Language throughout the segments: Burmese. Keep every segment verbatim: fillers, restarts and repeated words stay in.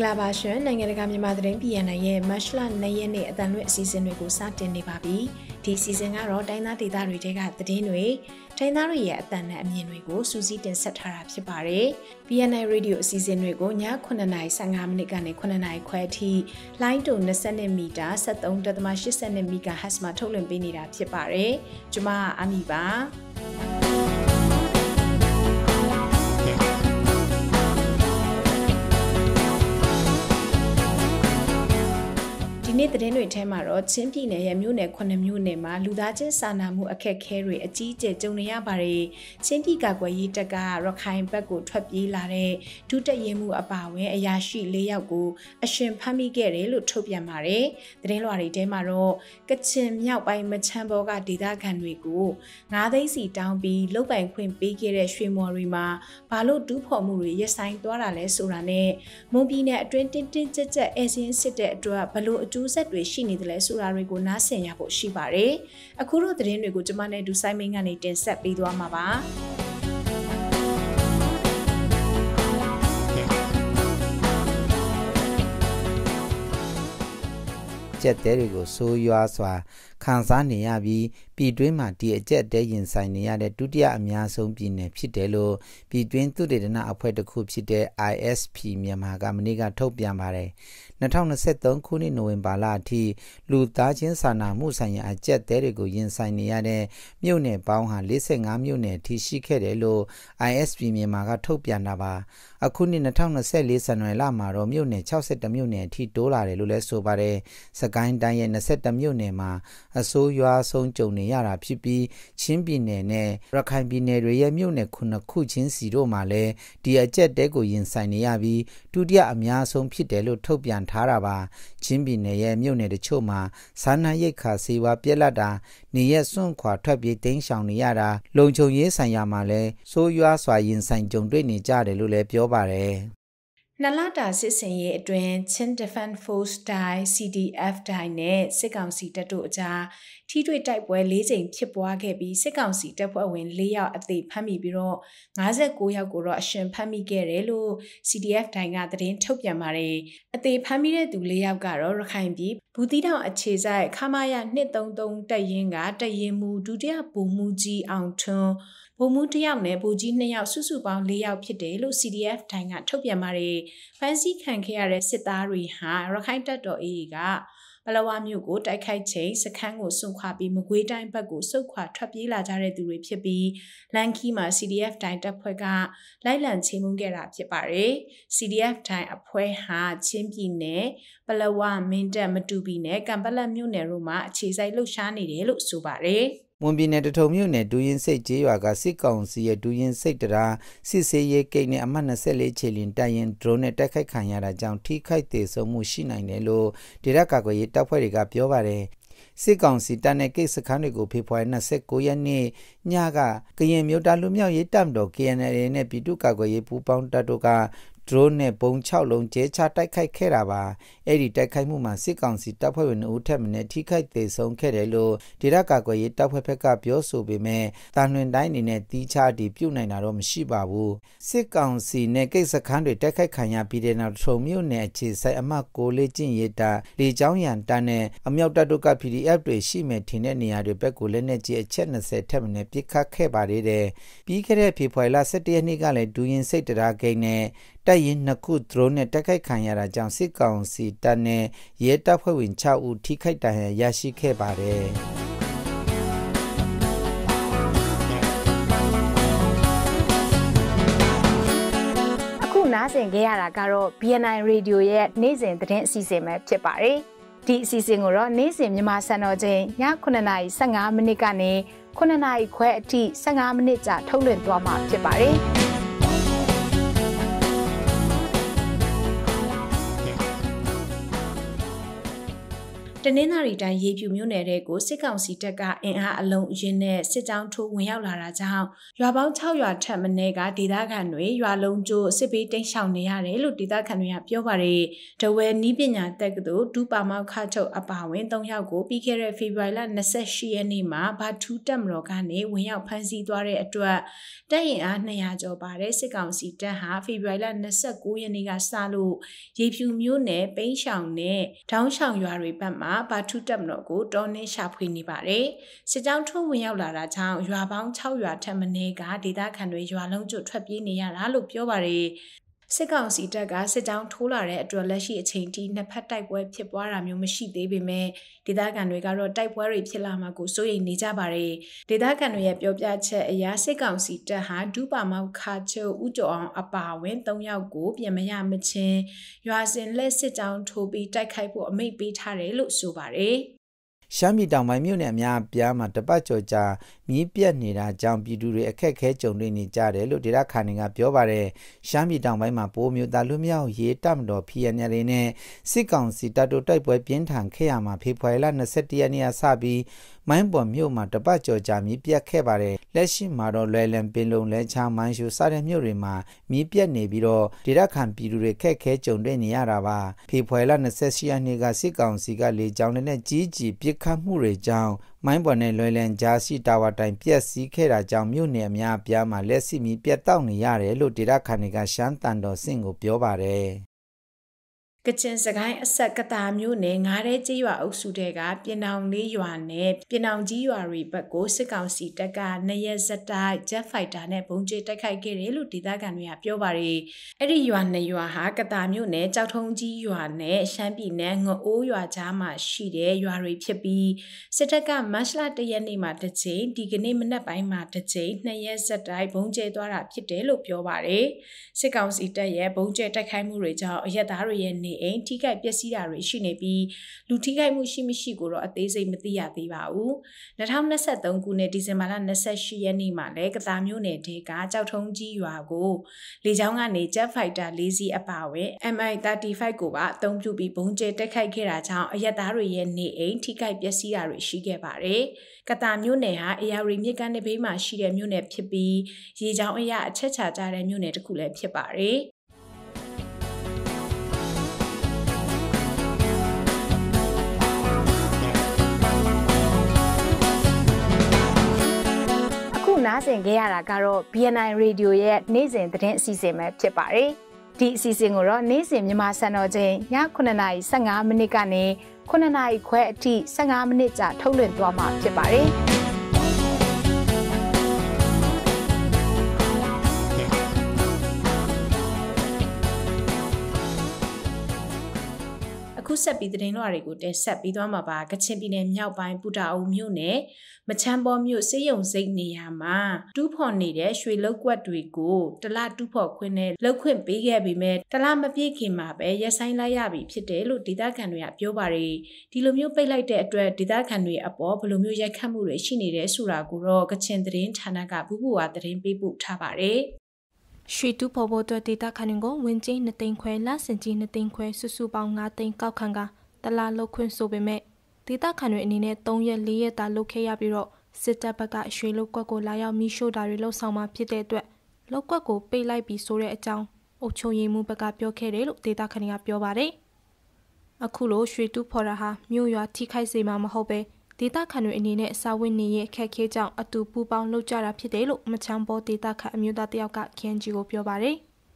လာပါရှင်နိုင်ငံတကာမြန်မာသတင်းပြည်ရန်ရဲ့မတ်လနှစ်ရက်နေ့အတန်လွင့်အစီအစဉ်တွေကိုစတင်နေပါပြီဒီစီစဉ်ကတော့တိုင်းသားဒေသတွေတဲကသတင်းတွေတိုင်းသားတွေရဲ့အတန်နဲ့အမြင်တွေကိုစူးစီးတင်ဆက်ထားတာဖြစ်ပါတယ် B N I Radio အစီအစဉ်တွေကိုညခုနှစ်နာရီ၁၅မိနစ်ကနေခုနှစ်နာရီခွဲအထိလိုင်းတုံ၂၂မီတာ၁၃.၈၂ မီဂါဟတ်မှာထုတ်လွှင့်ပေးနေတာဖြစ်ပါတယ်ကျွန်မအာမီပါဒီနေ့သတင်းတွေထဲမှာတော့ချင်းပြည်နယ်ရဲ့မြို့နယ်ခုနှစ်မြို့နယ်မှာလူသားချင်းစာနာမှုအခက်အခဲတွေအကြီးအကျယ်ကြုံနေရပါတယ်ချင်းပြည်ကာကွယ်ရေးတပ်ကရခိုင်ဘက်ကိုထွက်ပြေးလာတဲ့ဒုတက်ရင်မှုအပါအဝင်အရာရှိ၄ယောက်ကိုအရှင်ဖမ်းမိခဲ့တယ်လို့ထုတ်ပြန်ပါတယ်သတင်းလွှာတွေထဲမှာတော့ကချင်မြောက်ပိုင်းမချမ်းဘောကဒေသခံတွေကိုငါးသိန်းစီတောင်းပြီးလုတ်ပိုင်ခွင့်ပေးခဲ့တဲ့ရွှေမော်တွေမှာဘာလို့ဒူးဖော်မှုတွေရဆိုင်သွားတာလဲဆိုတာနဲ့မွန်ပြည်နယ်အတွင်းတင်းတင်းကြပ်ကြပ်အဲစင်းစစ်တဲ့အတွက်ဘလို့အကျိုးဆက်တွေရှိနေတယ်လဲဆိုတာတွေကိုနားဆင်ရဖို့ရှိပါတယ်။အခုတို့သတင်းတွေကိုကျွန်မနဲ့ဒူဆိုင်မင်းကနေတင်ဆက်ပေးသွားမှာပါ။ကျက်တဲတွေကိုဆိုးရွားစွာခံစားနေရပြီးပြည်တွင်းမှာဒီအကျက်တဲရင်ဆိုင်နေရတဲ့ဒုတိယအများဆုံးပြည်နယ်ဖြစ်တယ်လို့ပြည်တွင်းသုတေသနအဖွဲ့တစ်ခုဖြစ်တဲ့ I S P မြန်မာကမနေ့ကထုတ်ပြန်ပါတယ်၂၀၂၃ခုနှစ်နိုဝင်ဘာလအထိလူသားချင်းစာနာမှုဆိုင်ရာအကျက်တဲတွေကိုရင်ဆိုင်နေရတဲ့မြို့နယ်ပေါင်းဟာ၄၅မြို့နယ်ထိရှိခဲ့တယ်လို့ I S P မြန်မာကထုတ်ပြန်တာပါအခုနှစ်၂၀၂၄ဇန်နဝါရီလမှာတော့မြို့နယ်၆၁မြို့နယ်အထိတိုးလာတယ်လို့လည်းဆိုပါတယ်စကိုင်းတိုင်းရဲ့၂၁မြို့နယ်မှာအဆိုးရွားဆုံးကြုံနေရတာဖြစ်ပြီးချင်းပြည်နယ်နဲ့ရခိုင်ပြည်နယ်တွေရဲ့မြို့နယ်ခုနှစ်ခုချင်းစီတို့မှာလည်းဒီအကျက်တဲကိုရင်ဆိုင်နေရပြီးဒုတိယအများဆုံးဖြစ်တယ်လို့ထုတ်ပြန်ထားတာပါချင်းပြည်နယ်ရဲ့မြို့နယ်တချို့မှာစားနပ်ရိက္ခာဆေးဝါးပြက်လက်တာနေရက်စွန့်ခွာထွက်ပြေးတိမ်းရှောင်နေရတာလုံခြုံရေးဆိုင်ရာမှာလည်းဆိုးရွားစွာရင်ဆိုင်ကြုံတွေ့နေကြတယ်လို့လည်းပြောပါတယ်နလတာစစ်စင်ရေးအတွင်း Chin Defense Force တိုင်း C D F တိုင်းနဲ့စစ်ကောင်စီတပ်တို့အကြားထိတွေ့တိုက်ပွဲ၄ကြိမ်ဖြစ်ပွားခဲ့ပြီးစစ်ကောင်စီတပ်ဖွဲ့ဝင်၄ယောက်အသေးဖမ်းမိပြီးတော့၅၉ယောက်ကိုတော့အရှင်ဖမ်းမိခဲ့တယ်လို့ C D F တိုင်းကသတင်းထုတ်ပြန်ပါတယ်အသေးဖမ်းမိတဲ့သူ၄ယောက်ကတော့ရခိုင်ပြည်ဘူးတီတောင်အခြေဆိုင်ခမာယာ၂၃၃တပ်ရင်းကတပ်ရင်းမူဒုတိယဗိုလ်မှူးကြီးအောင်ထွန်းဗိုလ်မှူးတစ်ယောက်နဲ့ဗိုလ်ကြီးနှစ်ယောက်စုစုပေါင်း၄ယောက်ဖြစ်တယ်လို့ C D F တိုင်းကထုတ်ပြန်ပါတယ်ဖမ်းဆီးခံခဲ့ရတဲ့စစ်သားတွေဟာရခိုင်တပ်တော် A A ကပလဝမြို့ကိုတိုက်ခိုက်ချိန်စခန်းကိုစွန့်ခွာပြီးမကွေးတိုင်းဘက်ကိုစုခွာထွက်ပြေးလာကြတဲ့သူတွေဖြစ်ပြီးလန်ခီမှာ C D F တိုင်းတပ်ဖွဲ့ကလိုက်လံချေမှုန်းခဲ့တာဖြစ်ပါတယ် C D F တိုင်းအဖွဲ့ဟာချင်းပြည်နယ်ပလဝမင်းတပ်မတူပီနဲ့ကံပလက်မြို့နယ်တို့မှာအခြေစိုက်လှုပ်ရှားနေတယ်လို့ဆိုပါတယ်မွန်ပြည်နယ်တထုံမြို့နယ်ဒူရင်စိတ်ကျေးရွာကစစ်ကောင်စီရဲ့ဒူရင်စိတ်တရာစစ်စေးရေးကိန်းနဲ့အမှတ်၂၄ခြေလျင်တိုက်ရင်ဒရုန်းနဲ့တိုက်ခိုက်ခံရတာကြောင့်ထိခိုက်သေးဆုံးမှုရှိနိုင်တယ်လို့ဒေသကာကွယ်ရေးတပ်ဖွဲ့တွေကပြောပါတယ်စစ်ကောင်စီတပ်နဲ့ကိစ္စခန်းတွေကိုဖေဖော်ဝါရီ၂၉ရက်နေ့ညကကရင်မြို့သားလူမျိုးရေးတပ်မတော် K N L A နဲ့ပြည်သူ့ကာကွယ်ရေးပူးပေါင်းတပ်တို့ကဒရုန်းနဲ့ပုံ၆လုံးကျဲချတိုက်ခိုက်ခဲ့တာပါအဲ့ဒီတိုက်ခိုက်မှုမှာစစ်ကောင်စီတပ်ဖွဲ့ဝင်အုပ်ထက်မင်းထိခိုက်သေးဆုံးခဲ့တယ်လို့ဒေသကာကွယ်ရေးတပ်ဖွဲ့ဘက်ကပြောဆိုပေမဲ့တာလွင်တိုင်းအနေနဲ့တီးခြားတည်ပြုတ်နိုင်တာတော့မရှိပါဘူးစစ်ကောင်စီနဲ့ကိစ္စခန်းတွေတိုက်ခိုက်ခံရပြီးတဲ့နောက်ထုံမြို့နယ်အခြေစိုက်အမှတ်၉လေးကျင့်ရေးတပ်လေကြောင်းရန်တပ်နဲ့အမြောက်တပ်တို့က P D F တွေရှိမဲ့ထင်တဲ့နေရာတွေဘက်ကိုလက်နက်ကြီးအချက်၂၀ထက်မင်းပစ်ခတ်ခဲ့ပါသေးတယ်ပြီးခဲ့တဲ့ဖေဖော်ဝါရီလ၁၁ရက်နေ့ကလည်းဒူရင်စိတ်တရာဂိမ်းနဲ့တပ်ရင်းနှစ်ခုဒရုန်းနဲ့တိုက်ခိုက်ခံရတာကြောင့်စစ်ကောင်စီတပ်နဲ့ရဲတပ်ဖွဲ့ဝင်၆ဦးထိခိုက်ဒဏ်ရာရရှိခဲ့ပါတယ်အခုနားဆင်ကြရတာကတော့ B N I Radio ရဲ့နေ့စဉ်သတင်းအစီအစဉ်ပဲဖြစ်ပါတယ်ဒီအစီအစဉ်ကိုတော့နေ့စဉ်မြန်မာစံတော်ချိန်ညခုနှစ်နာရီ၁၅မိနစ်ကနေခုနှစ်နာရီခွဲအထိ၁၅မိနစ်ကြာထုတ်လွှင့်သွားမှာဖြစ်ပါတယ်တနင်္သာရီတိုင်းရေပြူမြို့နယ်တွေကိုစစ်ကောင်စီတပ်ကအင်အားအလုံးအင်းနဲ့စစ်ကြောင်းထိုးဝင်ရောက်လာတာကြောင့်ရွာပေါင်း၆ရွာထက်မနည်းကဒေသခံတွေရွာလုံးကျိုးစစ်ပေးတိမ်းရှောင်နေရတယ်လို့ဒေသခံတွေကပြောပါတယ်။တဝဲနီးပညာတက္ကသိုလ်ဒူပါမောက်ခချုပ်အပါဝင်၃ယောက်ကိုပြီးခဲ့တဲ့ဖေဖော်ဝါရီလ၂၈ရက်နေ့မှာဘာထူးတက်မတော်ကနေဝင်ရောက်ဖမ်းဆီးသွားတဲ့အတွက်တပ်ရင်အား၂ရာကျော်ပါတဲ့စစ်ကောင်စီတပ်ဟာဖေဖော်ဝါရီလ၂၉ရက်နေ့ကစလို့ရေပြူမြို့နယ်ပိန်းရှောင်နဲ့ဒေါင်းရှောင်ရွာတွေဘက်မှာဘာထူးတက်မတော်ကိုတောင်းနှင်းရှာဖွေနေပါတယ်။စစ်ကြောင်းထိုးဝင်ရောက်လာတာကြောင့်ရွာပေါင်း၆ရွာထက်မနည်းကဒေသခံတွေရွာလုံးကျွတ်ထွက်ပြေးနေရတာလို့ပြောပါတယ်။စစ်ကောင်စီတပ်ကစစ်ကြောင်းထိုးလာတဲ့အတွက်လက်ရှိအချိန်ထိနှစ်ဖက်တိုက်ပွဲဖြစ်ပွားတာမျိုးမရှိသေးပေမဲ့ဒေသခံတွေကတော့တိုက်ပွဲတွေဖြစ်လာမှာကိုစိုးရိမ်နေကြပါတယ်။ဒေသခံတွေရဲ့ပြောပြချက်အရစစ်ကောင်စီတပ်ဟာဒူပါမောက်ခချုပ်ဦးကျော်အောင်အပါဝင်၃ယောက်ကိုပြန်မရမချင်းရွာစဉ်လက်စစ်ကြောင်းထိုးပြီးတိုက်ခိုက်ဖို့အမိန့်ပေးထားတယ်လို့ဆိုပါတယ်။ရှမ်းပြည်တောင်ပိုင်းမြို့နယ်အများအပြားမှာတပတ်ကျော်ကြာမြည်ပြက်နေတာကြောင့်ပြည်သူတွေအခက်ခဲကြုံတွေ့နေကြတယ်လို့ဒေသခံတွေကပြောပါတယ်ရှမ်းပြည်တောင်ပိုင်းမှာပိုးမျိုးသားလူမျိုးရေးတပ်မတော် P N L နဲ့စစ်ကောင်စီတပ်တို့တိုက်ပွဲပြင်းထန်ခဲ့ရမှာဖေဖော်ဝါရီလ၂၁ရက်နေ့ကစပြီးမိုင်းပေါ်မြို့မှာတပတ်ကျော်ကြာမြည်ပြက်ခဲ့ပါတယ်လက်ရှိမှာတော့လွယ်လန်ပင်လုံလဲချောင်းမိုင်းရှူစတဲ့မြို့တွေမှာမြည်ပြက်နေပြီးတော့ဒေသခံပြည်သူတွေခက်ခဲကြုံတွေ့နေရတာပါဖေဖော်ဝါရီလ၂၈ရက်နေ့ကစစ်ကောင်စီကလေကြောင်းနဲ့ကြီးကြီးပစ်ခတ်မှုတွေကြောင့်မိုင်းပေါ်နဲ့လွယ်လန်ကြားစီတာဝါတိုင်ပြက်စီးခဲ့တာကြောင့်မြို့နယ်အများအပြားမှာလက်စီမီပြက်တောက်နေရတယ်လို့ဒေသခံတွေကရှမ်းတန်တော်စင့်ကိုပြောပါတယ်ကချင်စကိုင်းအဆက်ကတာမျိုးနဲ့ငားတဲ့ကြေးရွာအုပ်စုတွေကပြင်နောင်လေးရွာနဲ့ပြင်နောင်ကြီးရွာတွေဘက်ကိုစစ်ကောင်စီတပ်ကနှစ်ရက်စတိုက်ဂျက်ဖိုက်တာနဲ့ဘုံကျဲတိုက်ခိုက်ခဲ့တယ်လို့ဒေသခံတွေကပြောပါတယ်။အဲ့ဒီရွာနှစ်ရွာဟာကတာမျိုးနဲ့ကြောက်ထုံးကြီးရွာနဲ့ရှမ်းပြည်နယ်ငအိုးရွာကြားမှာရှိတဲ့ရွာတွေဖြစ်ပြီးစစ်တပ်ကမတ်လတရက်နေ့မှာတစ်ချိန်ဒီကနေ့မနက်ပိုင်းမှာတစ်ချိန်နှစ်ရက်စတိုက်ဘုံကျဲသွားတာဖြစ်တယ်လို့ပြောပါတယ်။စစ်ကောင်စီတပ်ရဲ့ဘုံကျဲတိုက်ခိုက်မှုတွေကြောင့်အရက်သားတွေရဲ့အိမ်ထိခိုက်ပျက်စီးတာတွေရှိနေပြီးလူထိခိုက်မှုရှိမရှိကိုတော့အသေးစိတ်မသိရသေးပါဘူး။၂၀၂၃ခုနှစ်ဒီဇင်ဘာလ၂၈ရက်နေ့မှာလည်းကတာမြို့နယ်ဒေကကြောက်ထုံးကြီးရွာကိုလေကြောင်းကနေဂျက်ဖိုက်တာ၄စီးအပါအဝင် M I ၃၅ ကိုပါအသုံးပြုပြီးဘုံကျဲတိုက်ခိုက်ခဲ့တာကြောင့်အရက်သားတွေရဲ့နေအိမ်ထိခိုက်ပျက်စီးတာတွေရှိခဲ့ပါတယ်။ကတာမြို့နယ်ဟာအေယာရီမြစ်ကမ်းဘေးမှာရှိတဲ့မြို့နယ်ဖြစ်ပြီးရေကြောင်းအရာအချက်ချကြတဲ့မြို့နယ်တစ်ခုလည်းဖြစ်ပါတယ်။နားဆင်ခဲ့ရတာကတော့ B N I Radio ရဲ့နေ့စဉ်သတင်းအစီအစဉ်ပဲဖြစ်ပါတယ်။ဒီအစီအစဉ်ကိုတော့နေ့စဉ်မြန်မာစံတော်ချိန်ညခုနှစ်နာရီ၁၅မိနစ်ကနေခုနှစ်နာရီခွဲအထိ၁၅မိနစ်ကြာထုတ်လွှင့်သွားမှာဖြစ်ပါတယ်။အခုဆက်ပြီးသတင်းလွှာတွေကိုတင်ဆက်ပြီးသွားမှာပါကချင်ပြည်နယ်မြောက်ပိုင်းပူတာအုံမြို့နယ်မချမ်းပေါ်မြို့စေယုံစိတ်နေရာမှာတူးဖော်နေတဲ့ရွှေလောက်ကွက်တွေကိုတလတူးဖော်ခွင့်နဲ့လောက်ခွင့်ပေးခဲ့ပြီးမဲ့တလမပြည့်ခင်မှာပဲရက်ဆိုင်လိုက်ရပြီဖြစ်တယ်လို့ဒေသခံတွေကပြောပါတယ်ဒီလိုမျိုးပိတ်လိုက်တဲ့အတွက်ဒေသခံတွေအပေါ်ဘယ်လိုမျိုးရိုက်ခတ်မှုတွေရှိနေတယ်ဆိုတာကိုတော့ကချင်သတင်းဌာနကဘူးဘူးဝါသတင်းပေးပို့ထားပါတယ်ရွှေတူဖော်ဖို့အတွက်ဒေတာခန်ကိုဝင်ကျင်းနှစ်သိန်းခွဲလဆင်ကြီးနှစ်သိန်းခွဲစုစုပေါင်း၅သိန်းကောက်ခံကတလားလောက်ခွင့်ဆိုပေမဲ့ဒေတာခန်တွေအနေနဲ့၃ရက်၄ရက်တာလုပ်ခဲ့ရပြီးတော့စစ်တပ်ဘက်ကရွှေလောက်ကွက်ကိုလာရောက်မိရှို့တာတွေလှုပ်ဆောင်မှဖြစ်တဲ့အတွက်လောက်ကွက်ကိုပိတ်လိုက်ပြီးဆိုတဲ့အကြောင်းအုပ်ချုပ်ရေးမှူးဘက်ကပြောခဲ့တယ်လို့ဒေတာခန်ကပြောပါတယ်အခုလိုရွှေတူဖော်တာဟာမြို့ရွာထိခိုက်စေမှာမဟုတ်ပဲဒေတာခန်တွေအနေနဲ့အစာဝတ်နေရဲ့အခက်အခဲကြောင့်အတူပူပေါင်းလှုပ်ကြတာဖြစ်တယ်လို့မချမ်းပေါ်ဒေတာခန်အမျိုးသားတယောက်ကခင်းကြီးကိုပြောပါတယ်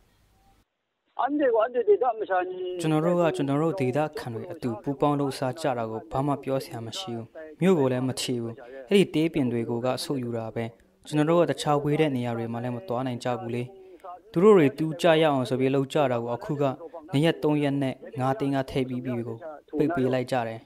ကျွန်တော်တို့ကကျွန်တော်တို့ဒေတာခန်တွေအတူပူပေါင်းလှုပ်ရှားကြတာကိုဘာမှပြောစရာမရှိဘူးမြို့ကိုလည်းမချီဘူးအဲ့ဒီတေးပင်တွေကိုကအဆုတ်ယူတာပဲကျွန်တော်တို့ကတခြားဝေးတဲ့နေရာတွေမှာလည်းမသွားနိုင်ကြဘူးလေသူတို့တွေတူးကြရအောင်ဆိုပြီးလှုပ်ကြတာကိုအခုကနေ့ရက်၃ရက်နဲ့၅သိန်းကထိပ်ပြီးပြီးကိုပိတ်ပေးလိုက်ကြတယ်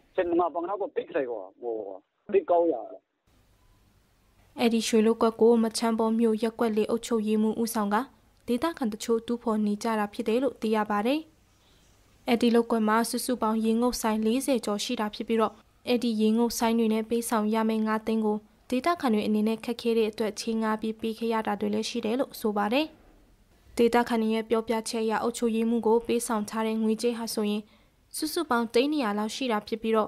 အဲ့ဒီရွှေလုကွက်ကိုမချမ်းပေါ်မြို့ရက်ကွက်လေးအုပ်ချုပ်ရေးမှူးဦးဆောင်ကဒေတာခန်တချို့တူးဖော်နေကြတာဖြစ်တယ်လို့သိရပါတယ်အဲ့ဒီလုကွက်မှာစုစုပေါင်းရေငုပ်ဆိုင်၄၀ကျော်ရှိတာဖြစ်ပြီးတော့အဲ့ဒီရေငုပ်ဆိုင်တွေနဲ့ပေးဆောင်ရမယ့်၅သိန်းကိုဒေတာခန်တွေအနေနဲ့ခက်ခဲတဲ့အတွက်ချင်းငါပြီးပေးခဲ့ရတာတွေလည်းရှိတယ်လို့ဆိုပါတယ်ဒေတာခန်ရဲ့ပြောပြချက်အရအုပ်ချုပ်ရေးမှူးကိုပေးဆောင်ထားတဲ့ငွေကြေးဟာဆိုရင်စုစုပေါင်းတိန်းနေရလောက်ရှိတာဖြစ်ပြီးတော့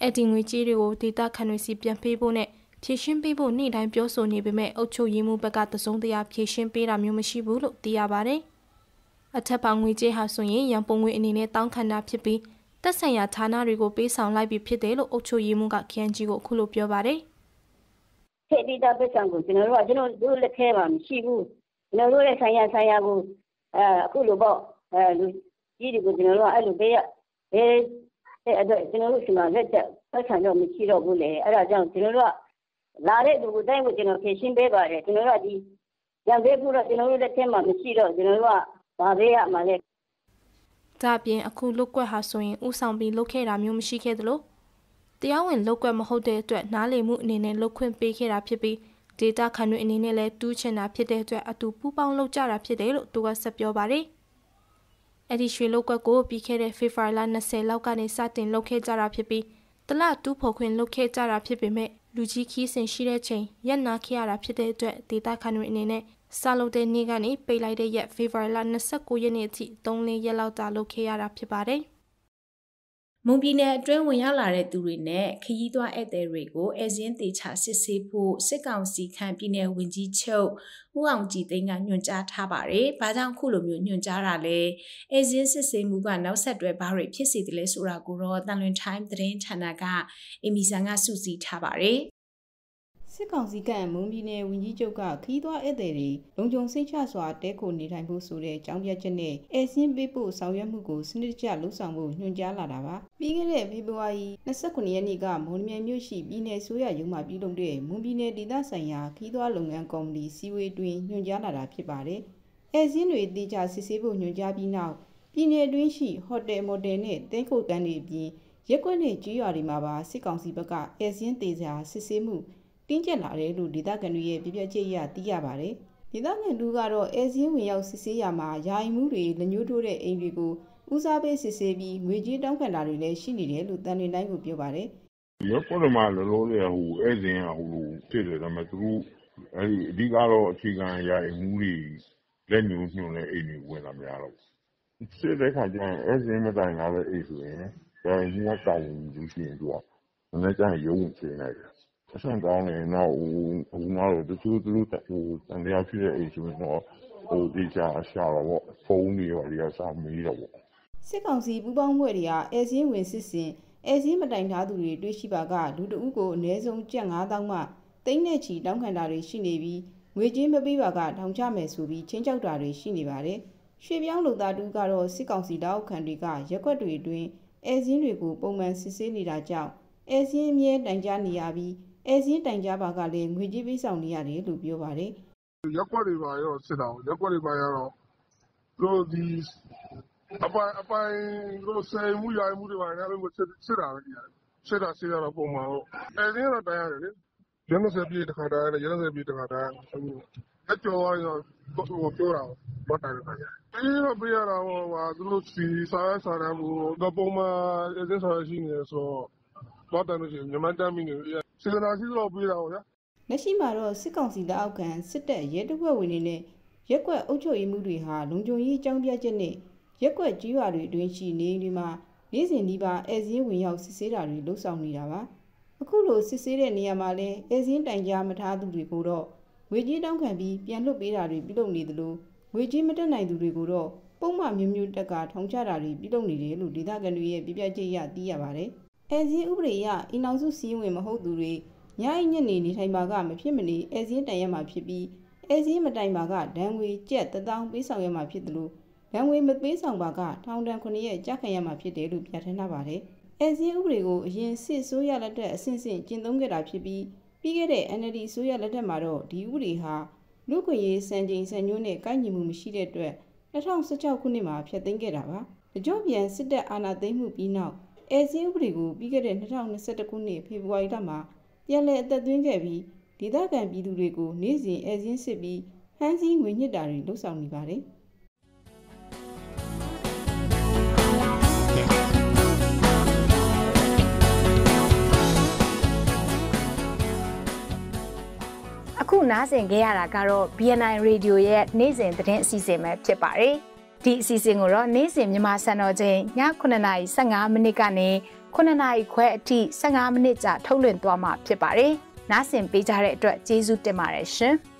အဲ့ဒီငွေကြေးတွေကိုဒေတာခန်တွေစီပြန်ပေးဖို့နဲ့ဖြည့်ရှင်းပေးဖို့နေ့တိုင်းပြောဆိုနေပေမဲ့အုပ်ချုပ်ရေးမှုဘက်ကတစုံတရာဖြည့်ရှင်းပေးတာမျိုးမရှိဘူးလို့သိရပါတယ်။အထက်ပါငွေကြေးဟာဆိုရင်ရန်ပုံငွေအနေနဲ့တောင်းခံတာဖြစ်ပြီးတက်ဆိုင်ရာဌာနတွေကိုပေးဆောင်လိုက်ပြီးဖြစ်တယ်လို့အုပ်ချုပ်ရေးမှုက K N G ကိုအခုလိုပြောပါတယ်။ခေတီတာပတ်စံကိုကျွန်တော်တို့ကကျွန်တော်တို့လက်ထဲမှာမရှိဘူး။ကျွန်တော်တို့ရဲ့ဆိုင်ရာဆိုင်ရာကိုအဲအခုလိုပေါ့အဲလူကြီးတွေကိုကျွန်တော်တို့ကအဲ့လိုပေးရဘယ်အဲ့အတွက်ကျွန်တော်တို့ဒီမှာလက်ချက်ပတ်စံတော့မရှိတော့ဘူးလေ။အဲ့ဒါကြောင့်ကျွန်တော်တို့ကလာတဲ့လူကိုတိုင်းကိုကျွန်တော်ဖြည့်ရှင်းပေးပါတယ်ကျွန်တော်တို့ကဒီရံပေးဖို့တော့ကျွန်တော်တို့လက်ထဲမှာမရှိတော့ကျွန်တော်တို့ကဘာပေးရမှာလဲဒါပြင်အခုလုတ်ကွက်ဟာဆိုရင်ဥဆောင်ပြီးလုတ်ခဲ့တာမျိုးမရှိခဲ့သလိုတရားဝင်လုတ်ကွက်မဟုတ်တဲ့အတွက်နားလည်မှုအနေနဲ့လုတ်ခွင့်ပေးခဲ့တာဖြစ်ပြီးဒေတာခန်တွေအနေနဲ့လည်းတူးချင်တာဖြစ်တဲ့အတွက်အတူပူးပေါင်းလုပ်ကြတာဖြစ်တယ်လို့သူကဆက်ပြောပါတယ်အဲ့ဒီရွှေလုတ်ကွက်ကိုပြီးခဲ့တဲ့ဖေဖော်ဝါရီလ၂၀လောက်ကနေစတင်လုတ်ခဲ့ကြတာဖြစ်ပြီးတလတူးဖို့ခွင့်လုတ်ခဲ့ကြတာဖြစ်ပေမဲ့လူကြီးခီးစင်ရှိတဲ့ချိန်ရက်နာခဲ့ရတာဖြစ်တဲ့အတွက်ဒေတာခန်တွေအနေနဲ့စလုပ်တဲ့နေ့ကနေပိတ်လိုက်တဲ့ရက်ဖေဖော်ဝါရီလ၂၉ရက်နေ့အထိ၃လရက်လောက်ကြာလုပ်ခဲ့ရတာဖြစ်ပါတယ်။မွန်ပြည်နယ်အတွင်းဝင်ရောက်လာတဲ့သူတွေနဲ့ခရီးသွားဧည့်သည်တွေကိုအဲဇင်းတေချာစစ်ဆေးဖို့စစ်ကောင်စီခန့်ပြည်နယ်ဝန်ကြီးချုပ်ဦးအောင်ကြည်သိန်းကညွှန်ကြားထားပါတယ်။ဘာကြောင့်ခုလိုမျိုးညွှန်ကြားတာလဲ။အဲဇင်းစစ်ဆေးမှုကနောက်ဆက်တွဲဘာတွေဖြစ်စေတယ်လဲဆိုတာကိုတော့တန်လွင် time သတင်းဌာနကအီမီဆန်ကစုစည်းထားပါတယ်။စစ်ကောင်စီကမွန်ပြည်နယ်ဝန်ကြီးချုပ်ကခီးသွွားဧည့်သည်တွေလုံခြုံစိတ်ချစွာတဲခိုနေထိုင်ဖို့ဆိုတဲ့အကြောင်းပြချက်နဲ့အဲစင်းပေးဖို့ဆောင်ရွက်မှုကိုစနစ်တကျလှုပ်ဆောင်ဖို့ညွှန်ကြားလာတာပါပြီးခဲ့တဲ့ဖေဖော်ဝါရီ၂၉ရက်နေ့ကမွန်ပြည်မြို့ရှိပြည်နယ်ဆိုရရုံးမှာပြုလုပ်တဲ့မွန်ပြည်နယ်ဒေသဆိုင်ရာခီးသွွားလုပ်ငန်းကော်မတီစည်းဝေးတွင်ညွှန်ကြားလာတာဖြစ်ပါတယ်အဲစင်းတွေတေချာစစ်ဆေးဖို့ညွှန်ကြားပြီးနောက်ပြည်နယ်တွင်းရှိဟိုတယ်မော်တယ်နဲ့တဲခိုကန်တွေအပြင်ရက်ကွက်နဲ့ကြီးရွာတွေမှာပါစစ်ကောင်စီဘက်ကအဲစင်းတေချာစစ်ဆေးမှုတင်းကျပ်လာတယ်လို့ဒေသခံတွေရဲ့ပြပြချက်ရသိရပါတယ်။ဒေသခံလူကတော့အဲစင်းဝင်ရောက်စစ်ဆေးရမှာယာယီမှုတွေလက်ညှိုးထိုးတဲ့အိမ်တွေကိုဦးစားပေးစစ်ဆေးပြီးငွေကြေးတောင်းခံတာတွေလည်းရှိနေတယ်လို့တန်လွင်တိုင်းကပြောပါတယ်။ရက်ပေါ်မှာလောလောဆယ်ဟိုအဲစင်းဟိုဖြစ်တယ်ဒါပေမဲ့သူတို့အဲဒီအဓိကတော့အခြေခံယာယီမှုတွေလက်ညှိုးညွှန်တဲ့အိမ်တွေဝင်လာများတော့စစ်တဲ့ခါကျရင်အဲစင်းမတိုင်လာတဲ့အိမ်ဆိုရင်ယာယီမှုကတောင်းယူရှိရင်သူကလည်းကျန်ရုံးချင်နေတယ်အဆင့်ကောင်းနေတော့ဟိုဟိုမှာတော့သူတို့ဟိုတန်တရားဖြစ်တဲ့အိမ်ဆိုရင်တော့ဟိုဒီချာရှာတော့ဖုန်းတွေရောဒီကစာမေးတော့စစ်ကောင်စီပူးပေါင်းဖွဲ့တွေကအဲစင်းဝင်စစ်စင်အဲစင်းမတိုင်ထားသူတွေတွေ့ရှိပါကလူတအုပ်ကိုအနည်းဆုံးကျပ်၅သောင်းမှသိန်းနဲ့ချီတောင်းခံတာတွေရှိနေပြီးငွေကြေးမပေးပါကထောင်ချမယ်ဆိုပြီးချင်းကြောက်တာတွေရှိနေပါတယ်ရွှေပြောင်းလူသားတူကတော့စစ်ကောင်စီတောက်ခံတွေကရက်ွက်တွေအတွင်းအဲစင်းတွေကိုပုံမှန်စစ်ဆေးနေတာကြောင့်အဲစင်းအမြဲတိုင်ကြားနေရပြီးအဲစင်းတိုင်ကြားပါကလည်းငွေကြေးပေးဆောင်နေရတယ်လို့ပြောပါတယ်။ရက်ွက်တွေပါရောစစ်တာရက်ွက်တွေပါရတော့တို့ဒီအပိုင်အပိုင်တို့ဆယ်မှုရိုင်မှုတွေပါနေလို့စစ်စစ်တာပဲဒီစစ်တာစစ်ရတော့ပုံမှန်တော့အဲစင်းတော့တိုင်ရတယ်လေ။ရန်ဆက်ပြေးတစ်ခါတိုင်ရတယ်ရန်ဆက်ပြေးတစ်ခါတိုင်အကျော်ရတော့ဟိုပြောတာဘာတိုင်လဲ။အေးတော့ပြရတာဟိုဟာသူတို့စီစားစားတယ်ဟိုတော့ပုံမှန်အဲစင်းစားရှိနေဆိုတော့ဘာတိုင်လို့ရှိရင်မြန်မာတမ်းမီနေစေတနာရှိတော့ပြေးတာဟောဗျာလက်ရှိမှာတော့စစ်ကောင်စီလက်အောက်ခံစစ်တပ်ရဲတပ်ဖွဲ့ဝင်တွေနဲ့ရက်ကွက်အုပ်ချုပ်ရေးမှုတွေဟာလုံခြုံရေးအကြောင်းပြချက်နဲ့ရက်ကွက်ကြီးရွာတွေအတွင်းရှိနေတွေမှာနေ့စဉ်ဒီပါအဲစင်းဝင်ရောက်စစ်ဆေးတာတွေလှုပ်ဆောင်နေတာပါအခုလိုစစ်ဆေးတဲ့နေရာမှာလဲအဲစင်းတိုင်ကြားမထားသူတွေကိုတော့ငွေကြေးတောင်းခံပြီးပြန်လွှတ်ပေးတာတွေပြုလုပ်နေသလိုငွေကြေးမတက်နိုင်သူတွေကိုတော့ပုံမှန်မျိုးမျိုးတက်ကထောင်ချတာတွေပြုလုပ်နေတယ်လို့ဒေသခံတွေရဲ့ပြပြချက်ရသိရပါတယ်အဲစင်းဥပဒေအရအင်အောင်စုစီးဝင်မဟုတ်သူတွေညအိညနေနေထိုင်ပါကမဖြစ်မနေအဲစင်းတိုင်ရမှာဖြစ်ပြီးအဲစင်းမတိုင်ပါကဒဏ်ငွေကျပ်တစ်သောင်းပေးဆောင်ရမှာဖြစ်တယ်လို့ဒဏ်ငွေမပေးဆောင်ပါကထောင်ဒဏ်ခုနှစ်ရက်ကြာခံရမှာဖြစ်တယ်လို့ပြဋ္ဌာန်းထားပါတယ်အဲစင်းဥပဒေကိုအရင်စစ်ဆိုးရလက်ထက်အဆင့်ဆင့်ကျင့်သုံးခဲ့တာဖြစ်ပြီးပြီးခဲ့တဲ့ N L D ဆိုးရလက်ထက်မှာတော့ဒီဥပဒေဟာလူခွင့်ရေးစံချိန်စံညွှန်းနဲ့ကိုက်ညီမှုမရှိတဲ့အတွက်၂၀၁၆ခုနှစ်မှာဖျက်သိမ်းခဲ့တာပါတကြော့ပြန်စစ်တပ်အာဏာသိမ်းမှုပြီးနောက်အဲစင်းဥပဒေကိုပြီးခဲ့တဲ့၂၀၂၁ခုနှစ်ဖေဖော်ဝါရီလမှာပြန်လည်အသက်သွင်းခဲ့ပြီးဒေသခံပြည်သူတွေကိုနေ့စဉ်အဲစင်းစစ်ပြီးဟန်းစည်းငွေညှစ်တာတွေလှုပ်ဆောင်နေပါတယ်အခုနားဆင်ကြရတာကတော့ B N I Radio ရဲ့နေ့စဉ်သတင်းအစီအစဉ်ပဲဖြစ်ပါတယ်ဒီအစီအစဉ်ကိုတော့နေ့စဉ်မြန်မာစံတော်ချိန်ညခုနှစ်နာရီ၁၅မိနစ်ကနေခုနှစ်နာရီခွဲအထိ၁၅မိနစ်ကြာထုတ်လွှင့်သွားမှာဖြစ်ပါတယ်။နားဆင်ပေးကြတဲ့အတွက်ကျေးဇူးတင်ပါတယ်ရှင်။